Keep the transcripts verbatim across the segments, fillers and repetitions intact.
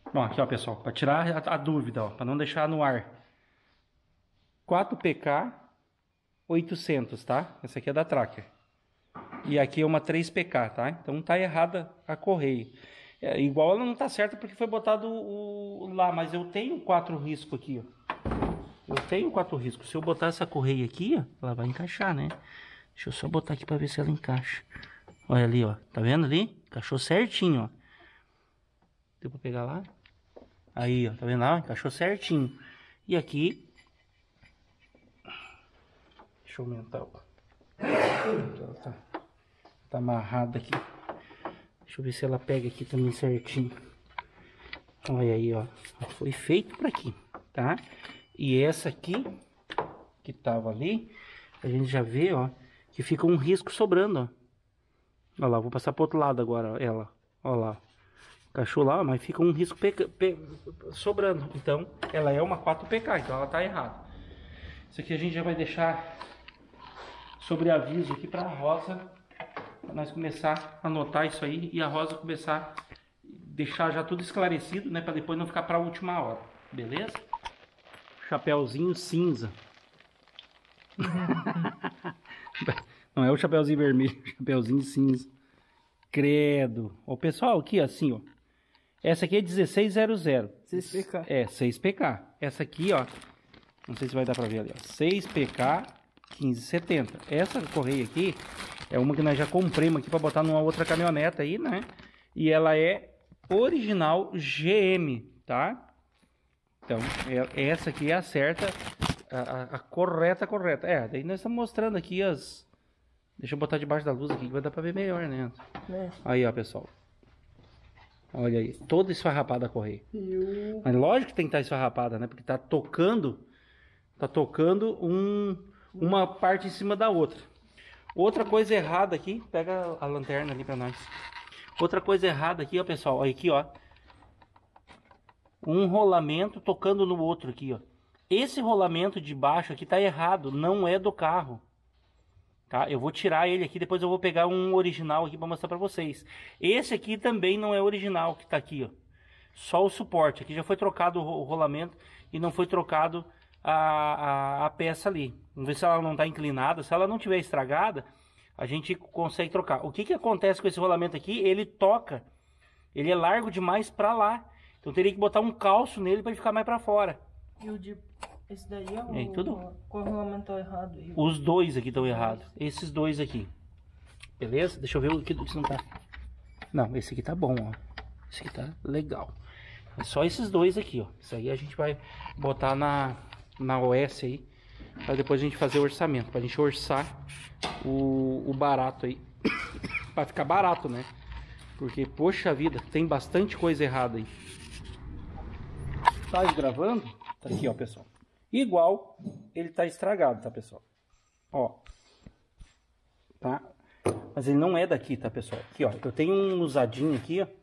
Bom, aqui ó, pessoal, para tirar a, a dúvida, ó, para não deixar no ar. quatro P K oitocentos, tá? Essa aqui é da Tracker. E aqui é uma três P K, tá? Então tá errada a correia. É, igual ela não tá certa porque foi botado o, o, lá, mas eu tenho quatro riscos aqui, ó. Eu tenho quatro riscos. Se eu botar essa correia aqui, ó, ela vai encaixar, né? Deixa eu só botar aqui para ver se ela encaixa. Olha ali, ó. Tá vendo ali? Encaixou certinho, ó. Deu pra pegar lá? Aí, ó. Tá vendo lá? Encaixou certinho. E aqui... Deixa eu aumentar, ó. Ela tá, tá amarrada aqui. Deixa eu ver se ela pega aqui também certinho. Olha aí, ó. Foi feito pra aqui, tá? E essa aqui, que tava ali, a gente já vê, ó, que fica um risco sobrando, ó. Olha lá, vou passar pro outro lado agora, ó, ela. Olha lá. Encaixou lá, mas fica um risco pe pe sobrando. Então, ela é uma quatro P K, então ela tá errada. Isso aqui a gente já vai deixar sobre aviso aqui pra Rosa, pra nós começar a anotar isso aí e a Rosa começar a deixar já tudo esclarecido, né, pra depois não ficar pra última hora, beleza? Chapeuzinho cinza. Não é o chapeuzinho vermelho, o chapeuzinho cinza. Credo. Ó, pessoal, aqui assim, ó. Essa aqui é dezesseis zero zero. seis P K. É, seis P K. Essa aqui, ó. Não sei se vai dar pra ver ali, ó. seis P K quinze setenta. Essa correia aqui é uma que nós já compramos aqui pra botar numa outra caminhoneta aí, né? E ela é original G M, tá? Então, é, essa aqui é a certa, a, a, a correta, correta. É, daí nós estamos mostrando aqui as... Deixa eu botar debaixo da luz aqui que vai dar pra ver melhor, né? É. Aí, ó, pessoal. Olha aí, toda esfarrapada a correia. Eu... Mas lógico que tem que estar esfarrapada, né? Porque tá tocando, tá tocando um, uma parte em cima da outra. Outra coisa errada aqui, pega a lanterna ali pra nós. Outra coisa errada aqui, ó, pessoal, olha aqui, ó. Um rolamento tocando no outro aqui, ó. Esse rolamento de baixo aqui tá errado, não é do carro. Tá? Eu vou tirar ele aqui, depois eu vou pegar um original aqui para mostrar para vocês. Esse aqui também não é original que tá aqui, ó. Só o suporte. Aqui já foi trocado o rolamento e não foi trocado a, a, a peça ali. Vamos ver se ela não tá inclinada. Se ela não tiver estragada, a gente consegue trocar. O que que acontece com esse rolamento aqui? Ele toca. Ele é largo demais para lá. Então teria que botar um calço nele para ele ficar mais para fora. E o de... Esse daí é o... É, tudo? Qual rolamento tá errado aí? Os dois aqui estão errados. Esses dois aqui. Beleza? Deixa eu ver o que não tá. Não, esse aqui tá bom, ó. Esse aqui tá legal. É só esses dois aqui, ó. Isso aí a gente vai botar na, na O S aí. Pra depois a gente fazer o orçamento. Pra gente orçar o, o barato aí. Pra ficar barato, né? Porque, poxa vida, tem bastante coisa errada aí. Tá gravando? Tá aqui, ó, pessoal. Igual ele tá estragado, tá, pessoal? Ó. Tá? Mas ele não é daqui, tá, pessoal? Aqui, ó. Eu tenho um usadinho aqui, ó.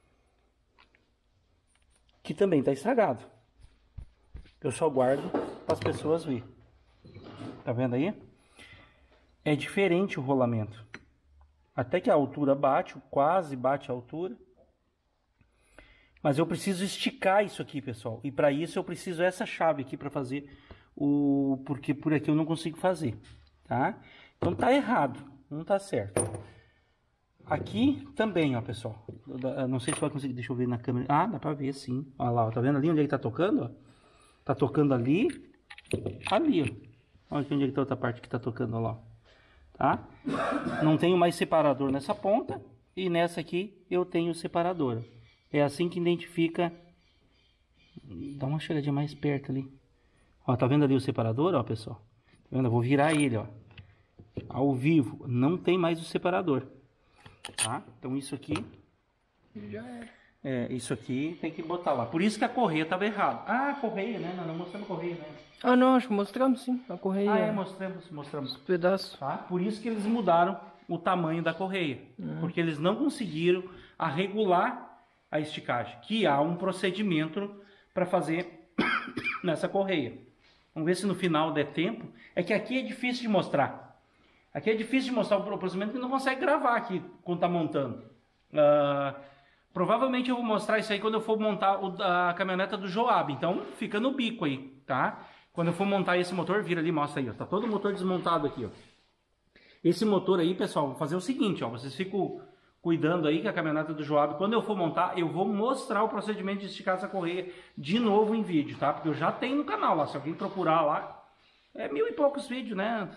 Que também tá estragado. Eu só guardo para as pessoas verem. Tá vendo aí? É diferente o rolamento. Até que a altura bate, quase bate a altura. Mas eu preciso esticar isso aqui, pessoal. E para isso eu preciso essa chave aqui para fazer o... Porque por aqui eu não consigo fazer, tá? Então tá errado, não tá certo. Aqui também, ó, pessoal. Eu não sei se vai conseguir, deixa eu ver na câmera. Ah, dá para ver sim. Olha lá, ó, tá vendo ali onde ele tá tocando, ó? Tá tocando ali, ali, ó. Olha aqui onde é que tá a outra parte que tá tocando, ó lá. Tá? Não tenho mais separador nessa ponta. E nessa aqui eu tenho separador. É assim que identifica. Dá uma chegadinha mais perto ali. Ó, tá vendo ali o separador, ó, pessoal? Tá vendo? Eu vou virar ele, ó. Ao vivo. Não tem mais o separador. Tá? Então isso aqui. Já é. É, isso aqui tem que botar lá. Por isso que a correia tava errada. Ah, a correia, né? Nós não mostramos a correia, né? Ah, não, acho que mostramos sim. A correia. Ah, é, mostramos, mostramos. Os pedaços. Tá? Por isso que eles mudaram o tamanho da correia. Hum. Porque eles não conseguiram a regular a esticagem, que há um procedimento para fazer nessa correia. Vamos ver se no final der tempo. É que aqui é difícil de mostrar. Aqui é difícil de mostrar o procedimento que não consegue gravar aqui quando está montando. Uh, Provavelmente eu vou mostrar isso aí quando eu for montar o, a caminhoneta do Joab. Então fica no bico aí, tá? Quando eu for montar esse motor, vira ali, mostra aí, ó. Tá todo o motor desmontado aqui, ó. Esse motor aí, pessoal, vou fazer o seguinte, ó. Vocês ficam cuidando aí que a caminhoneta do Joab, quando eu for montar, eu vou mostrar o procedimento de esticar essa correia de novo em vídeo, tá? Porque eu já tenho no canal lá. Se alguém procurar lá, é mil e poucos vídeos, né?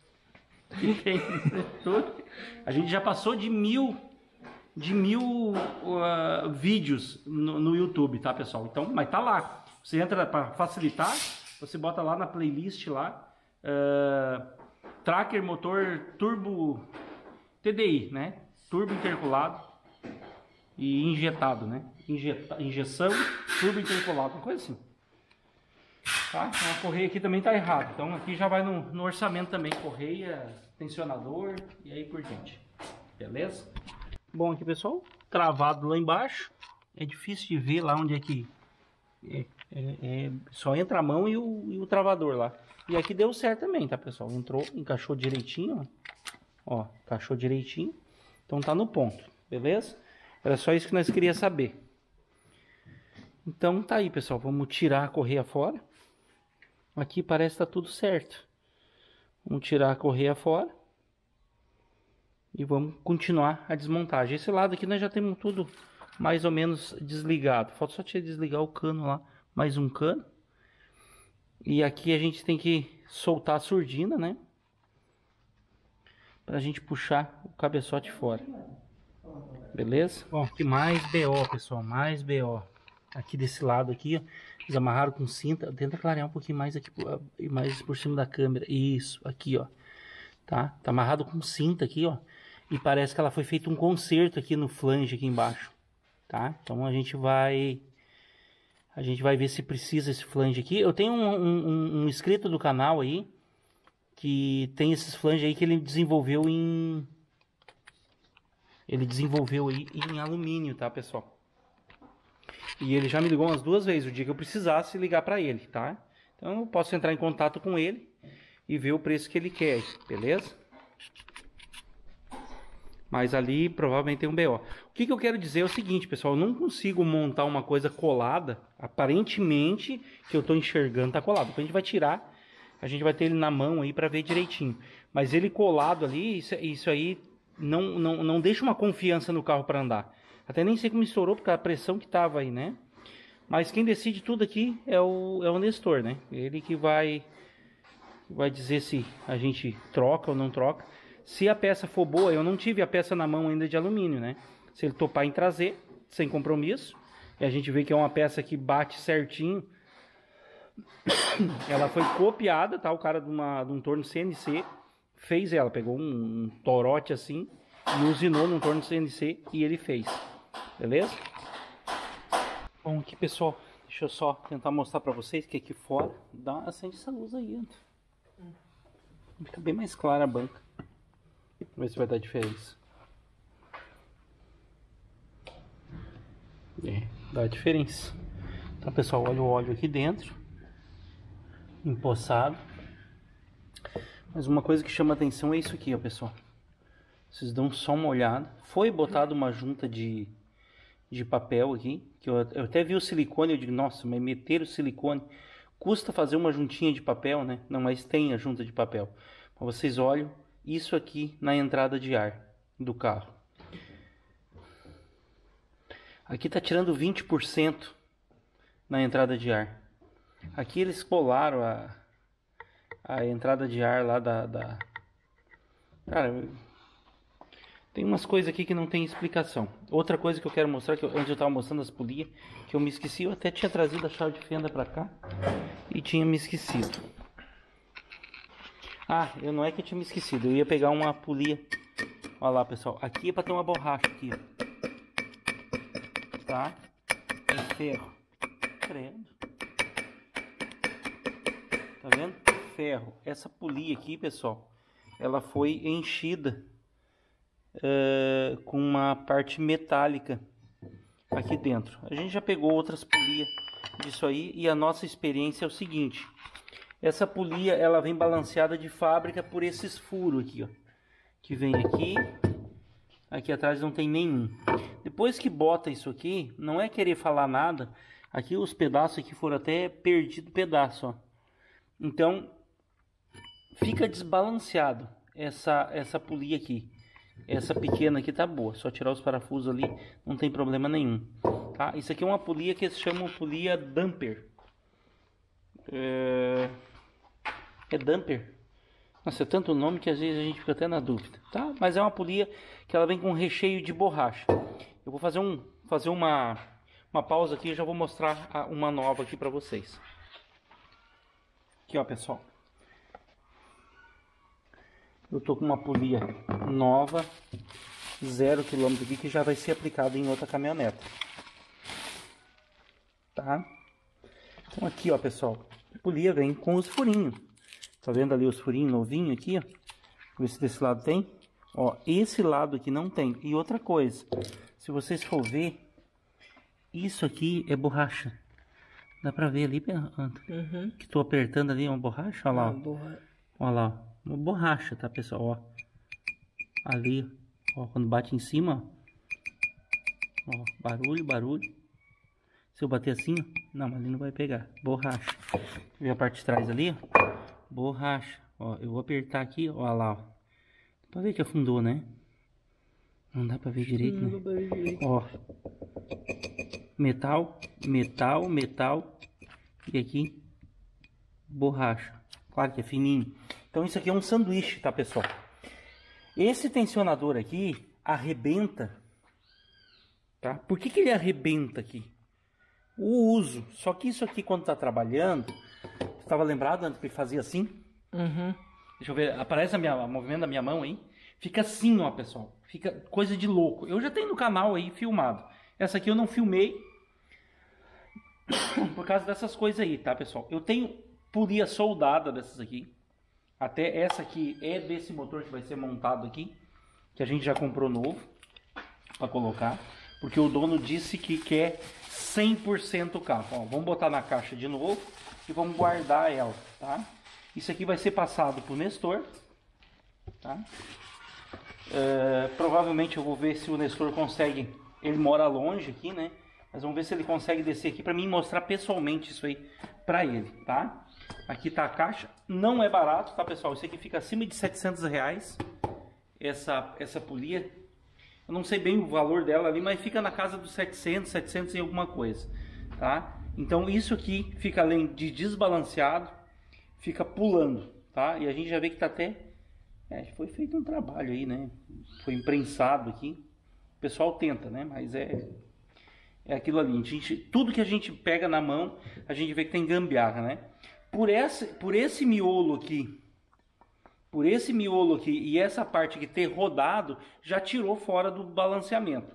A gente já passou de mil... de mil uh, vídeos no, no YouTube, tá, pessoal? Então, mas tá lá. Você entra para facilitar, você bota lá na playlist lá, uh, Tracker Motor Turbo T D I, né? Turbo interculado e injetado, né? Injeta, injeção, turbo interculado, uma coisa assim. Tá? Então, a correia aqui também tá errada. Então, aqui já vai no, no orçamento também, correia, tensionador e aí por diante. Beleza? Bom, aqui pessoal, travado lá embaixo, é difícil de ver lá onde é que é, é, é, só entra a mão e o, e o travador lá. E aqui deu certo também, tá pessoal? Entrou, encaixou direitinho, ó, ó, encaixou direitinho, então tá no ponto, beleza? Era só isso que nós queríamos saber. Então tá aí pessoal, vamos tirar a correia fora. Aqui parece que tá tudo certo. Vamos tirar a correia fora. E vamos continuar a desmontagem. Esse lado aqui nós já temos tudo mais ou menos desligado. Falta só desligar o cano lá. Mais um cano. E aqui a gente tem que soltar a surdina, né? Pra gente puxar o cabeçote fora. Beleza? Bom, aqui mais B O, pessoal. Mais B O. Aqui desse lado aqui, ó. Eles amarraram com cinta. Tenta clarear um pouquinho mais aqui. Mais por cima da câmera. Isso, aqui, ó. Tá? Tá amarrado com cinta aqui, ó. E parece que ela foi feito um conserto aqui no flange aqui embaixo, tá? Então a gente vai a gente vai ver se precisa esse flange aqui. Eu tenho um, um, um inscrito do canal aí que tem esses flanges aí que ele desenvolveu em ele desenvolveu aí em alumínio, tá, pessoal? E ele já me ligou umas duas vezes o dia que eu precisasse ligar para ele, tá? Então eu posso entrar em contato com ele e ver o preço que ele quer, beleza? Mas ali provavelmente tem um B O. O que, que eu quero dizer é o seguinte, pessoal. Eu não consigo montar uma coisa colada. Aparentemente, que eu estou enxergando tá colado. Quando a gente vai tirar, a gente vai ter ele na mão aí para ver direitinho. Mas ele colado ali, isso, isso aí não, não, não deixa uma confiança no carro para andar. Até nem sei como estourou, porque a pressão que tava aí, né? Mas quem decide tudo aqui é o, é o Nestor, né? Ele que vai, vai dizer se a gente troca ou não troca. Se a peça for boa, eu não tive a peça na mão ainda de alumínio, né? Se ele topar em trazer, sem compromisso, e a gente vê que é uma peça que bate certinho. Ela foi copiada, tá? O cara de, uma, de um torno C N C fez ela, pegou um, um torote assim e usinou num torno C N C e ele fez. Beleza? Bom, aqui pessoal, deixa eu só tentar mostrar pra vocês que aqui fora dá, acende essa luz aí. Fica bem mais clara a banca. Vamos ver se vai dar diferença. É, dá diferença. Então pessoal, olha o óleo aqui dentro, empoçado. Mas uma coisa que chama atenção é isso aqui, ó, pessoal. Vocês dão só uma olhada. Foi botado uma junta de, de papel aqui, que eu, eu até vi o silicone, eu digo, nossa, mas meter o silicone custa fazer uma juntinha de papel, né? Não, mas tem a junta de papel. Mas vocês olham isso aqui na entrada de ar do carro. Aqui tá tirando vinte por cento na entrada de ar. Aqui eles colaram a, a entrada de ar lá da, da... Cara, tem umas coisas aqui que não tem explicação. Outra coisa que eu quero mostrar, que eu, antes eu tava mostrando as polias, que eu me esqueci, eu até tinha trazido a chave de fenda pra cá e tinha me esquecido. Ah, eu não é que eu tinha me esquecido, eu ia pegar uma polia. Olha lá, pessoal, aqui é pra ter uma borracha aqui, ó. Tá? É ferro. Credo. Tá vendo? Ferro. Essa polia aqui, pessoal, ela foi enchida uh, com uma parte metálica aqui dentro. A gente já pegou outras polias disso aí e a nossa experiência é o seguinte. Essa polia, ela vem balanceada de fábrica por esses furos aqui, ó. Que vem aqui. Aqui atrás não tem nenhum. Depois que bota isso aqui, não é querer falar nada. Aqui os pedaços aqui foram até perdido pedaço, ó. Então, fica desbalanceado essa, essa polia aqui. Essa pequena aqui tá boa, só tirar os parafusos ali, não tem problema nenhum. Tá? Isso aqui é uma polia que eles chamam polia damper. É, é damper? Nossa, é tanto nome que às vezes a gente fica até na dúvida, tá? Mas é uma polia que ela vem com recheio de borracha. Eu vou fazer, um, fazer uma, uma pausa aqui e já vou mostrar uma nova aqui pra vocês. Aqui, ó, pessoal. Eu tô com uma polia nova, zero quilômetro aqui, que já vai ser aplicada em outra caminhoneta. Tá? Então aqui, ó, pessoal, a polia vem com os furinhos. Tá vendo ali os furinhos novinhos aqui, ó? Ver se desse lado tem. Ó, esse lado aqui não tem. E outra coisa, se vocês for ver, isso aqui é borracha. Dá pra ver ali, uhum. Que tô apertando ali, é uma borracha, olha lá. Ah, borra... Olha lá, uma borracha, tá, pessoal? Ó, ali, ó, quando bate em cima, ó, ó, barulho, barulho. Se eu bater assim, ó, não, ali não vai pegar. Borracha. Vê a parte de trás ali, ó. Borracha. Ó, eu vou apertar aqui, ó lá, ó. Pra ver que afundou, né? Não dá pra ver direito, não né? dá pra ver direito. Ó. Metal, metal, metal. E aqui, borracha. Claro que é fininho. Então isso aqui é um sanduíche, tá, pessoal? Esse tensionador aqui arrebenta, tá? Por que que ele arrebenta aqui? O uso. Só que isso aqui, quando tá trabalhando, estava lembrado antes que ele fazia assim? Uhum. Deixa eu ver, aparece a minha, o movimento da minha mão aí. Fica assim, ó, pessoal. Fica coisa de louco. Eu já tenho no canal aí filmado. Essa aqui eu não filmei por causa dessas coisas aí, tá, pessoal? Eu tenho polia soldada dessas aqui. Até essa aqui é desse motor que vai ser montado aqui, que a gente já comprou novo para colocar, porque o dono disse que quer cem por cento o carro. Ó, vamos botar na caixa de novo e vamos guardar ela, tá? Isso aqui vai ser passado pro Nestor, tá? É, provavelmente eu vou ver se o Nestor consegue, ele mora longe aqui, né? Mas vamos ver se ele consegue descer aqui para mim mostrar pessoalmente isso aí para ele, tá? Aqui tá a caixa, não é barato, tá, pessoal? Isso aqui fica acima de setecentos reais, essa, essa polia. Eu não sei bem o valor dela ali, mas fica na casa dos setecentos, setecentos e alguma coisa, tá? Então isso aqui fica, além de desbalanceado, fica pulando, tá? E a gente já vê que tá até... É, foi feito um trabalho aí, né? Foi imprensado aqui. O pessoal tenta, né? Mas é... É aquilo ali. A gente, tudo que a gente pega na mão, a gente vê que tem gambiarra, né? Por esse, por esse miolo aqui, por esse miolo aqui e essa parte que ter rodado, já tirou fora do balanceamento.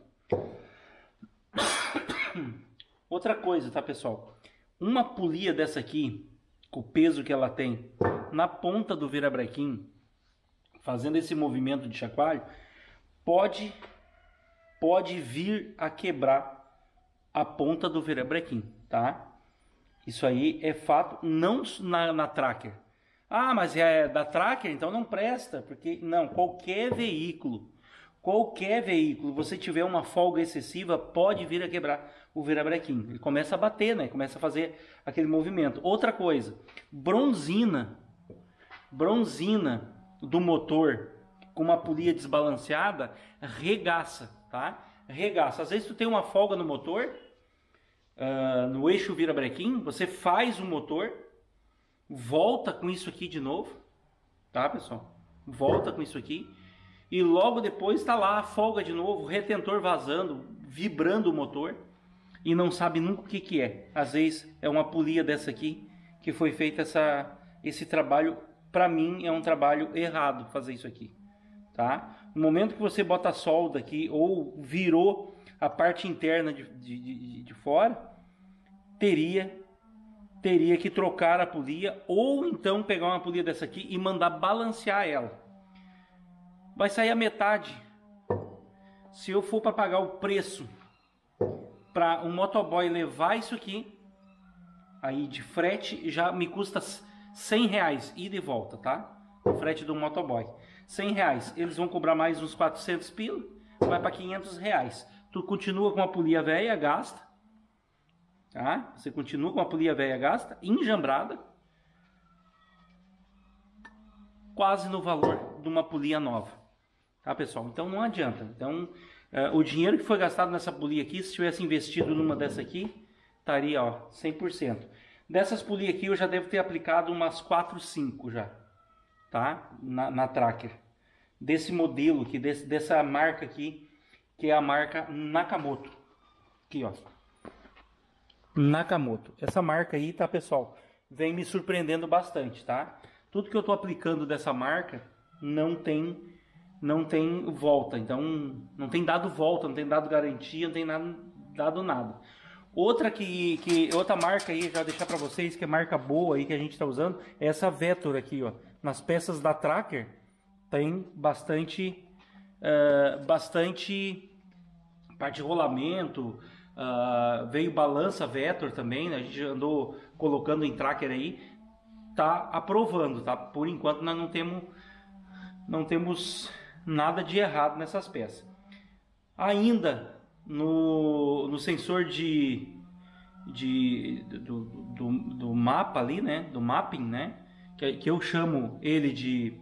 Outra coisa, tá, pessoal? Uma polia dessa aqui, com o peso que ela tem, na ponta do virabrequim, fazendo esse movimento de chacoalho, pode, pode vir a quebrar a ponta do virabrequim, tá? Isso aí é fato, não na, na tracker. Ah, mas é da tracker, então não presta, porque não, qualquer veículo, qualquer veículo, você tiver uma folga excessiva, pode vir a quebrar o virabrequim. Ele começa a bater, né? Começa a fazer aquele movimento. Outra coisa, bronzina, bronzina do motor com uma polia desbalanceada, regaça, tá? Regaça. Às vezes tu tem uma folga no motor, uh, no eixo virabrequim, você faz o motor, volta com isso aqui de novo, tá, pessoal? Volta com isso aqui e logo depois está lá a folga de novo, o retentor vazando, vibrando o motor e não sabe nunca o que que é. Às vezes é uma polia dessa aqui que foi feita essa, esse trabalho. Para mim é um trabalho errado fazer isso aqui, tá? No momento que você bota a solda aqui ou virou a parte interna de, de, de, de fora, teria teria que trocar a polia ou então pegar uma polia dessa aqui e mandar balancear ela. Vai sair a metade. Se eu for para pagar o preço para um motoboy levar isso aqui, aí de frete já me custa cem reais ida e volta, tá? O frete do motoboy. cem reais. Eles vão cobrar mais uns quatrocentos pila, vai para quinhentos reais. tu continua com a polia velha, gasta. Tá? Você continua com a polia velha, gasta, enjambrada. Quase no valor de uma polia nova. Tá, pessoal? Então não adianta. Então, uh, o dinheiro que foi gastado nessa polia aqui, se tivesse investido numa dessa aqui, estaria, ó, cem por cento. Dessas polias aqui eu já devo ter aplicado umas quatro, cinco já, tá? Na, na Tracker. Desse modelo aqui, desse, dessa marca aqui, que é a marca Nakamoto. Aqui, ó. Nakamoto. Essa marca aí, tá, pessoal? Vem me surpreendendo bastante, tá? Tudo que eu tô aplicando dessa marca não tem, não tem volta. Então, não tem dado volta, não tem dado garantia, não tem nada, dado nada. Outra que, que outra marca aí, já vou deixar para vocês, que é marca boa aí que a gente está usando, é essa Vector aqui, ó. Nas peças da Tracker tem bastante, uh, bastante parte de rolamento, uh, veio balança Vector também, né? A gente andou colocando em Tracker aí, tá aprovando, tá? Por enquanto nós não temos, não temos nada de errado nessas peças. Ainda No, no sensor de, de do, do, do mapa ali, né? Do mapping, né? Que, que eu chamo ele de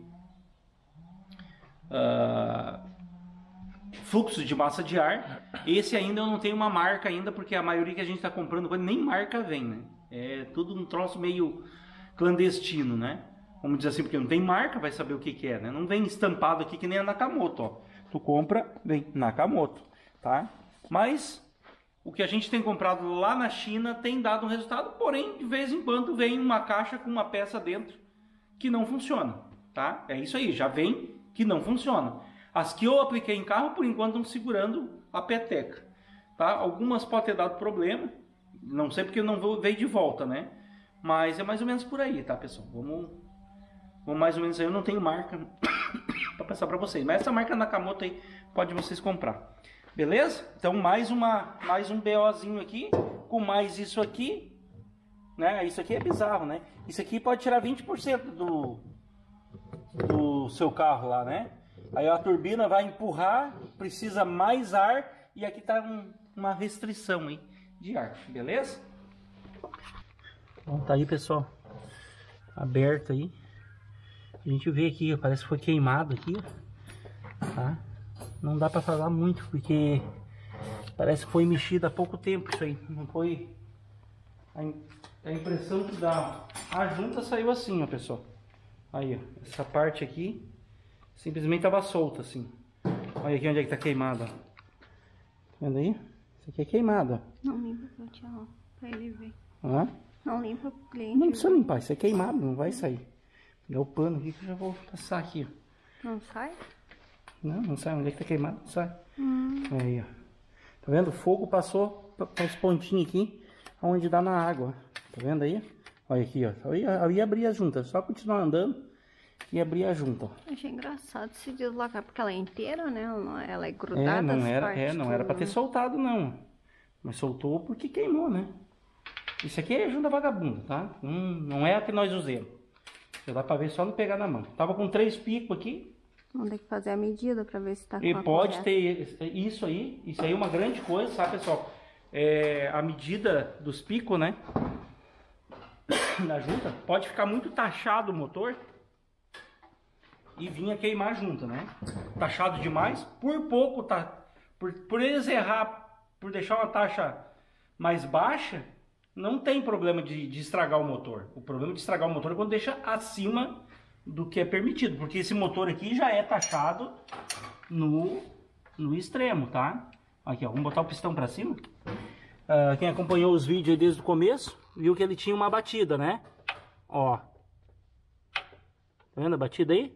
uh, fluxo de massa de ar. Esse ainda eu não tenho uma marca ainda, porque a maioria que a gente está comprando nem marca vem, né? É tudo um troço meio clandestino, né? Vamos dizer assim, porque não tem marca, vai saber o que, que é, né? Não vem estampado aqui que nem a Nakamoto, ó. Tu compra, vem Nakamoto, tá? Mas o que a gente tem comprado lá na China tem dado um resultado, porém de vez em quando vem uma caixa com uma peça dentro que não funciona, tá? É isso aí, já vem que não funciona. As que eu apliquei em carro, por enquanto, estão segurando a peteca, tá? Algumas podem ter dado problema, não sei porque não veio de volta, né? Mas é mais ou menos por aí, tá, pessoal? Vamos, vamos mais ou menos aí, eu não tenho marca para passar para vocês, mas essa marca Nakamoto aí pode vocês comprar. Beleza? Então mais uma mais um BOzinho aqui, com mais isso aqui, né? Isso aqui é bizarro, né? Isso aqui pode tirar vinte por cento do do seu carro lá, né? Aí a turbina vai empurrar, precisa mais ar e aqui tá um, uma restrição aí de ar, beleza? Bom, tá aí, pessoal, aberto aí. A gente vê aqui, parece que foi queimado aqui, tá? Não dá para falar muito, porque parece que foi mexido há pouco tempo isso aí. Não foi... A impressão que dá... A junta saiu assim, ó, pessoal. Aí, ó. Essa parte aqui simplesmente estava solta, assim. Olha aqui onde é que tá queimado, ó. Tá vendo aí? Isso aqui é queimado, ó. Não limpa pra, tchau, pra ele ver. Hã? Não limpa pro cliente. Não precisa limpar, isso é queimado, não vai sair. Dá o pano aqui que eu já vou passar aqui, ó. Não sai? Não, não sai. Onde é que tá queimado? Não sai. Hum. Aí, ó. Tá vendo? O fogo passou para os pontinhos aqui, onde dá na água. Tá vendo aí? Olha aqui, ó. Eu ia, eu ia abrir a junta. Só continuar andando e abrir a junta. Ó. Achei engraçado se deslocar, porque ela é inteira, né? Ela, não, ela é grudada. É, não era, partes, é, não era para ter soltado, não. Mas soltou porque queimou, né? Isso aqui é junta vagabunda, tá? Hum, não é a que nós usamos. Já dá para ver só não pegar na mão. Tava com três picos aqui. Vamos ter que fazer a medida para ver se tá com E a pode correta. ter isso aí, isso aí é uma grande coisa, sabe, pessoal? É, a medida dos picos, né? Na junta, pode ficar muito taxado o motor e vir a queimar a junta, né? Taxado demais, por pouco, tá? Por, por eles errar, por deixar uma taxa mais baixa, não tem problema de, de estragar o motor. O problema de estragar o motor é quando deixa acima do que é permitido, porque esse motor aqui já é taxado no, no extremo, tá? Aqui, ó, vamos botar o pistão para cima. Uh, quem acompanhou os vídeos aí desde o começo, viu que ele tinha uma batida, né? Ó. Tá vendo a batida aí?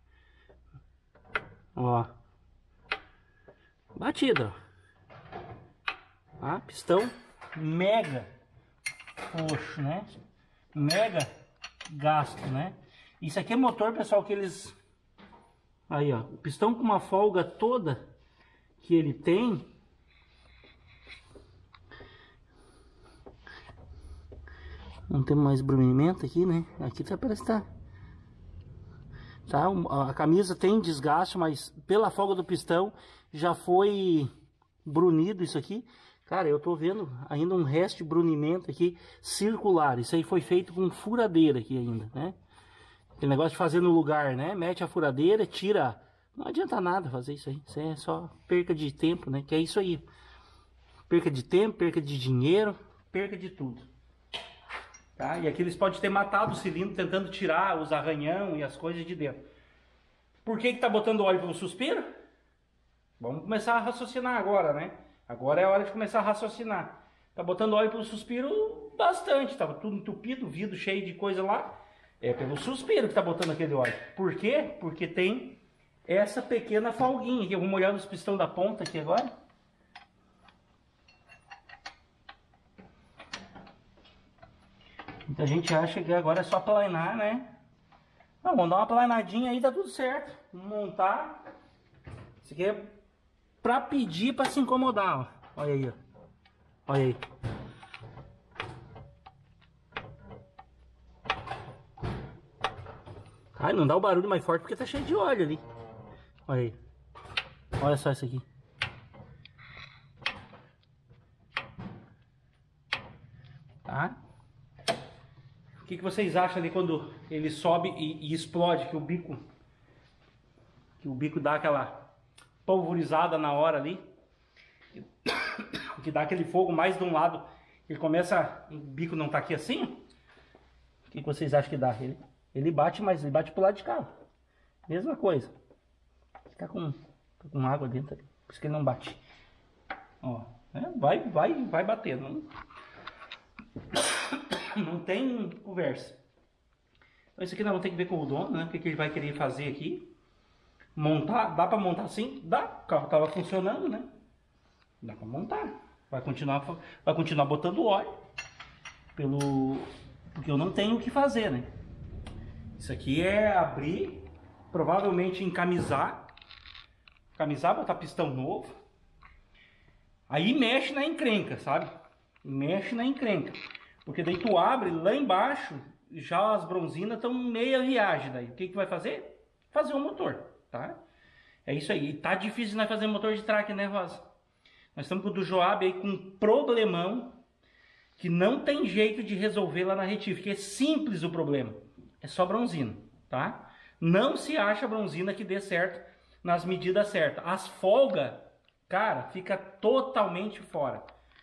Ó. Batida. Tá? Pistão mega coxo, né? Mega gasto, né? Isso aqui é motor, pessoal, que eles... Aí, ó. O pistão com uma folga toda que ele tem... Não tem mais brumimento aqui, né? Aqui tá, parece que tá... Tá? A camisa tem desgaste, mas pela folga do pistão já foi brunido isso aqui. Cara, eu tô vendo ainda um resto de brunimento aqui circular. Isso aí foi feito com furadeira aqui ainda, né? Aquele negócio de fazer no lugar, né? Mete a furadeira, tira. Não adianta nada fazer isso aí. Isso aí é só perca de tempo, né? Que é isso aí. Perca de tempo, perca de dinheiro, perca de tudo. Tá? E aqui eles podem ter matado o cilindro tentando tirar os arranhão e as coisas de dentro. Por que que tá botando óleo pelo suspiro? Vamos começar a raciocinar agora, né? Agora é a hora de começar a raciocinar. Tá botando óleo pelo suspiro bastante. Tava tudo entupido, vidro cheio de coisa lá. É pelo suspiro que tá botando aquele óleo. Por quê? Porque tem essa pequena folguinha aqui. Vamos olhar nos pistão da ponta aqui agora. Muita gente acha que agora é só planar, né? Não, vamos dar uma planadinha aí, tá tudo certo. Vamos montar. Isso aqui é pra pedir pra se incomodar, ó. Olha aí, ó. Olha aí. Ai, não dá o barulho mais forte porque tá cheio de óleo ali. Olha aí. Olha só isso aqui. Tá? O que, que vocês acham ali quando ele sobe e, e explode, que o bico que o bico dá aquela pulverizada na hora ali, que dá aquele fogo mais de um lado, ele começa, o bico não tá aqui assim? O que, que vocês acham que dá? Ele, ele bate, mas ele bate pro lado de cá. Mesma coisa. Tá com, tá com água dentro ali, por isso que ele não bate. Ó, né? vai, vai, vai bater. Não... Não tem conversa. Então isso aqui nós vamos ter que ver com o dono, né? O que, que ele vai querer fazer aqui. Montar, dá para montar assim? Dá. O carro tava funcionando, né? Dá para montar. Vai continuar, vai continuar botando óleo. Pelo... Porque eu não tenho o que fazer, né? Isso aqui é abrir, provavelmente encamisar. Camisar, botar pistão novo. Aí mexe na encrenca, sabe? Mexe na encrenca. Porque daí tu abre, lá embaixo, já as bronzinas estão meia viagem daí. O que que vai fazer? Fazer um motor, tá? É isso aí. E tá difícil de nós fazer motor de tracker, né, Rosa? Nós estamos com o do Joab aí com um problemão que não tem jeito de resolver lá na retífica. É simples o problema. É só bronzina, tá? Não se acha bronzina que dê certo nas medidas certas. As folgas, cara, fica totalmente fora.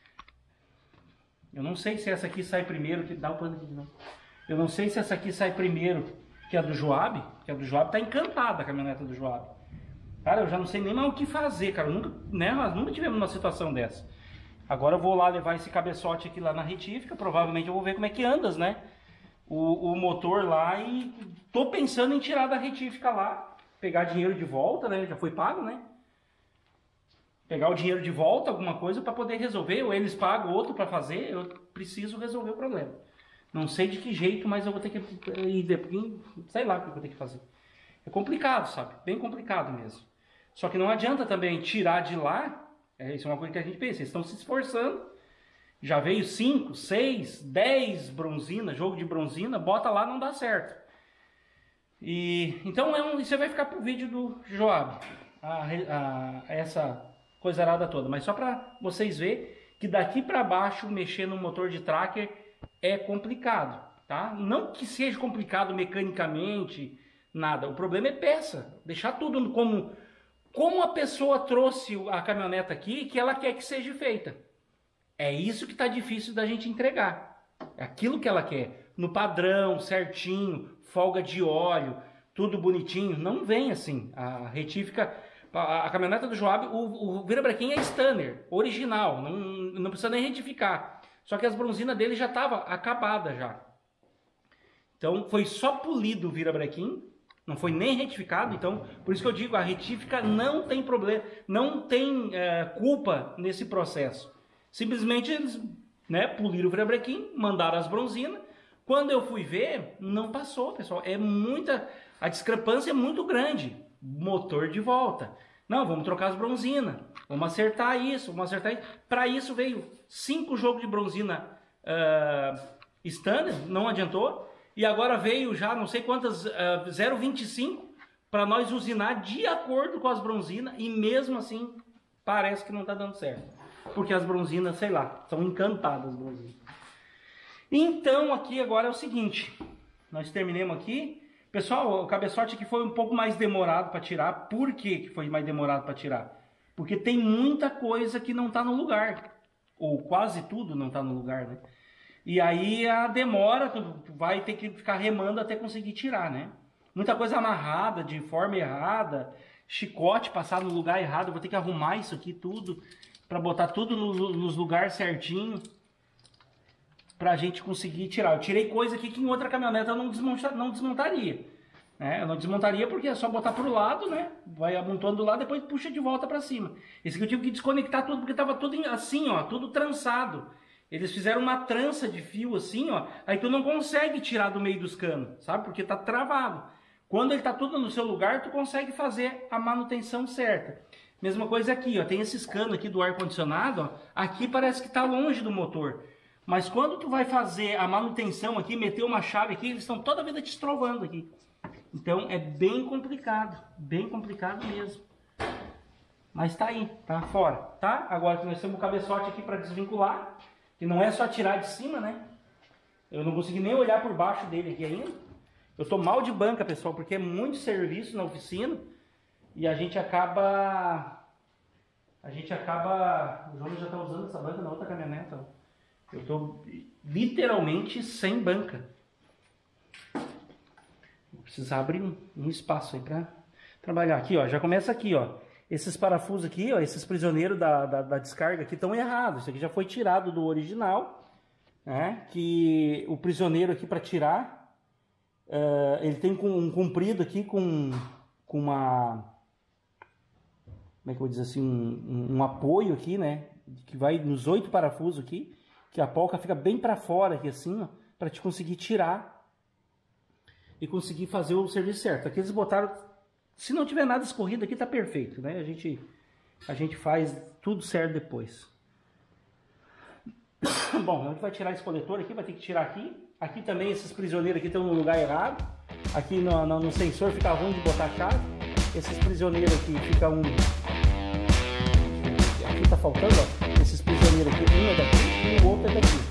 Eu não sei se essa aqui sai primeiro, que dá o pano aqui de novo. Eu não sei se essa aqui sai primeiro que a do Joab, que a do Joab tá encantada a caminhonete do Joab. Cara, eu já não sei nem mais o que fazer, cara. Eu nunca, né, nós nunca tivemos uma situação dessa. Agora eu vou lá levar esse cabeçote aqui lá na retífica, provavelmente eu vou ver como é que andas, né? O, o motor lá e tô pensando em tirar da retífica lá, pegar dinheiro de volta, né? Já foi pago, né? Pegar o dinheiro de volta, alguma coisa, para poder resolver, ou eles pagam outro para fazer, eu preciso resolver o problema. Não sei de que jeito, mas eu vou ter que ir, sei lá o que eu vou ter que fazer. É complicado, sabe? Bem complicado mesmo. Só que não adianta também tirar de lá, é, isso é uma coisa que a gente pensa, eles estão se esforçando, já veio cinco, seis, dez bronzina, jogo de bronzina, bota lá, não dá certo. E, então é um, isso vai ficar pro vídeo do Joab, a, a, essa... coisa arada toda, mas só para vocês verem que daqui para baixo mexer no motor de tracker é complicado, tá? Não que seja complicado mecanicamente, nada, o problema é peça, deixar tudo como, como a pessoa trouxe a caminhoneta aqui, que ela quer que seja feita. É isso que tá difícil da gente entregar, é aquilo que ela quer, no padrão, certinho, folga de óleo, tudo bonitinho, não vem assim, a retífica... A, a caminhoneta do Joab, o, o virabrequim é Stanner, original, não, não precisa nem retificar. Só que as bronzinas dele já estavam acabadas já. Então foi só polido o virabrequim, não foi nem retificado. Então, por isso que eu digo, a retífica não tem problema, não tem é, culpa nesse processo. Simplesmente eles, né, poliram o virabrequim, mandaram as bronzinas. Quando eu fui ver, não passou, pessoal. É muita, a discrepância é muito grande. Motor de volta. Não, vamos trocar as bronzinas. Vamos acertar isso, vamos acertar isso. Para isso veio cinco jogos de bronzina uh, standard, não adiantou. E agora veio já não sei quantas, uh, zero vírgula vinte e cinco para nós usinar de acordo com as bronzinas. E mesmo assim parece que não tá dando certo. Porque as bronzinas, sei lá, são encantadas as bronzinas. Então aqui agora é o seguinte, nós terminamos aqui. Pessoal, o cabeçote aqui foi um pouco mais demorado para tirar. Por que que foi mais demorado para tirar? Porque tem muita coisa que não tá no lugar. Ou quase tudo não tá no lugar, né? E aí a demora, tu vai ter que ficar remando até conseguir tirar, né? Muita coisa amarrada, de forma errada, chicote passado no lugar errado. Eu vou ter que arrumar isso aqui tudo, para botar tudo no, nos lugares certinho, pra gente conseguir tirar. Eu tirei coisa aqui que em outra caminhonete eu não, desmonta, não desmontaria. Né? Eu não desmontaria porque é só botar pro lado, né? Vai amontoando do lado, depois puxa de volta para cima. Esse aqui eu tive que desconectar tudo porque tava tudo assim, ó, tudo trançado. Eles fizeram uma trança de fio assim, ó, aí tu não consegue tirar do meio dos canos, sabe? Porque tá travado. Quando ele tá tudo no seu lugar, tu consegue fazer a manutenção certa. Mesma coisa aqui, ó, tem esses canos aqui do ar-condicionado, ó, aqui parece que tá longe do motor. Mas quando tu vai fazer a manutenção aqui, meter uma chave aqui, eles estão toda a vida te estrovando aqui. Então é bem complicado, bem complicado mesmo. Mas tá aí, tá fora, tá? Agora nós temos o cabeçote aqui para desvincular, que não é só tirar de cima, né? Eu não consegui nem olhar por baixo dele aqui ainda. Eu tô mal de banca, pessoal, porque é muito serviço na oficina e a gente acaba... A gente acaba... O João já tá usando essa banca na outra caminhonete, ó. Eu tô literalmente sem banca. Vou precisar abrir um, um espaço aí para trabalhar. Aqui, ó, já começa aqui, ó. Esses parafusos aqui, ó, esses prisioneiros da, da, da descarga aqui estão errados. Isso aqui já foi tirado do original, né? Que o prisioneiro aqui para tirar, uh, ele tem um comprido aqui com, com uma... Como é que eu vou dizer assim? Um, um, um apoio aqui, né? Que vai nos oito parafusos aqui. Que a polca fica bem para fora aqui assim, ó, para te conseguir tirar e conseguir fazer o serviço certo. Aqui eles botaram, se não tiver nada escorrido aqui tá perfeito, né? A gente a gente faz tudo certo depois. Bom, a gente vai tirar esse coletor aqui, vai ter que tirar aqui. Aqui também esses prisioneiros aqui estão no lugar errado. Aqui no, no, no sensor fica ruim de botar a chave. Esses prisioneiros aqui fica um... Aqui tá faltando, ó. Esses prisioneiros aqui, um é daqui e o outro é daqui.